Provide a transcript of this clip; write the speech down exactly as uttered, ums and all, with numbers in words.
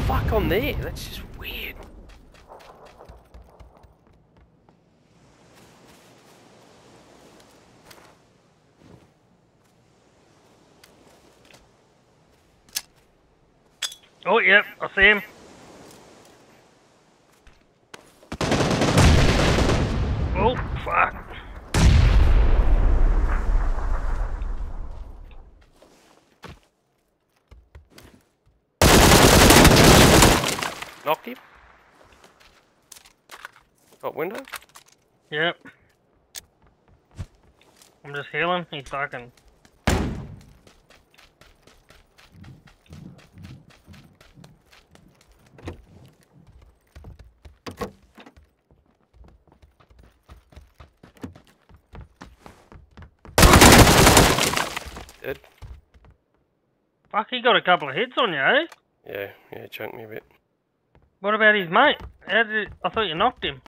fuck on there? That's just weird. Oh, yep, I see him. Oh, fuck. Knocked him? Got window? Yep. I'm just healing. He's fucking. Dead. Fuck, he got a couple of hits on you, eh? Yeah, yeah, chunked me a bit. What about his mate? How did it, I thought you knocked him.